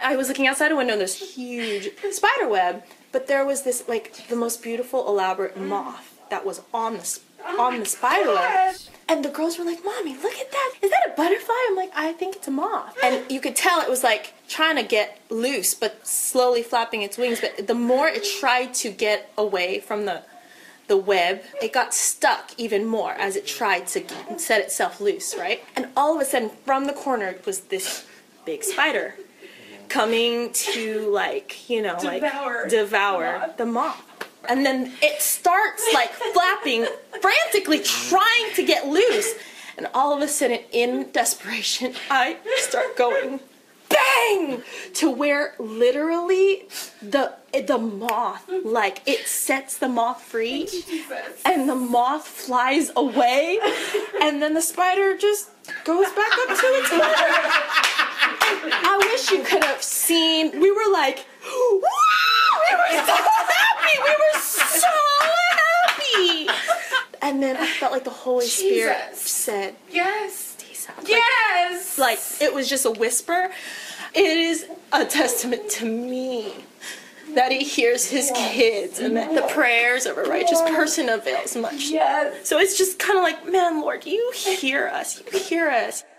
I was looking outside a window and there's huge spider web, but there was this, like, the most beautiful, elaborate moth that was on the spider web. And the girls were like, Mommy, look at that. Is that a butterfly? I'm like, I think it's a moth. And you could tell it was like trying to get loose, but slowly flapping its wings. But the more it tried to get away from the web, it got stuck even more as it tried to set itself loose, right? And all of a sudden, from the corner was this big spider coming to, like, you know, devour the moth. And then it starts, like, flapping, frantically trying to get loose. And all of a sudden, in desperation, I start going bang to where literally the moth, like, it sets the moth free, and the moth flies away, and then the spider just goes back up to its mother. I wish you could have seen. We were like, woo! We were so happy! We were so happy! And then I felt like the Holy Spirit said, yes, Mothdisa. Like, yes! Like, it was just a whisper. It is a testament to me that he hears his kids and that the prayers of a righteous person avails much. Yes. So it's just kind of like, man, Lord, you hear us. You hear us.